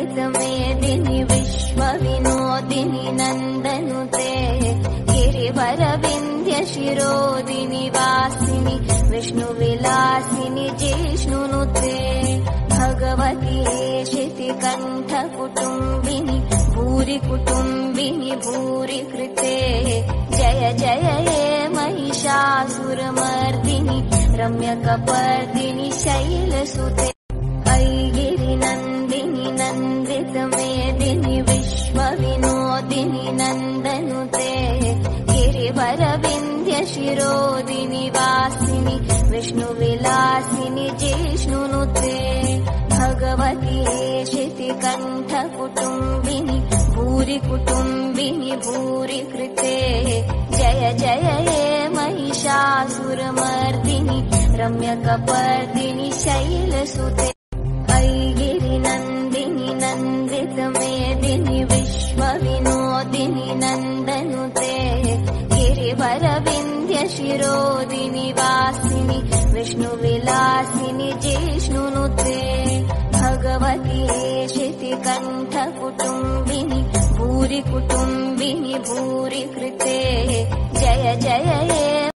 मेदिनि विश्वविनोदिनि नन्दनुते गिरिवरविन्ध्यशिरोदिनि वासिनि विष्णुविलासिनि जिष्णुनुते भगवती शितिकण्ठकुटुम्बिनि भूरि कुटुम्बिनि भूरि कृते जय जय ये महिषासुरमर्दिनि रम्यकपर्दिनि शैलसुते ऐगिरिनन्दिनि नन्दितमेदिनि विश्वविनोदिनि नन्दनुते गिरिवरविन्ध्यशिरोदिनि वासिनि विष्णुविलासिनि जिष्णुनुते भगवती शितिकण्ठकुटुम्बिनि भूरि कुटुम्बिनि भूरि कृते जय जय ये महिषासुरमर्दिनि रम्यकपर्दिनि शैलसुते ऐगिरिनन्दिनि नन्दितमेदिनि विश्वविनोदिनि नन्दनुते गिरिवरविन्ध्यशिरोदिनि वासिनि विष्णुविलासिनि जिष्णुनुते भगवती शितिकण्ठकुटुम्बिनि भूरि कुटुम्बिनि भूरि कृते जय जय ये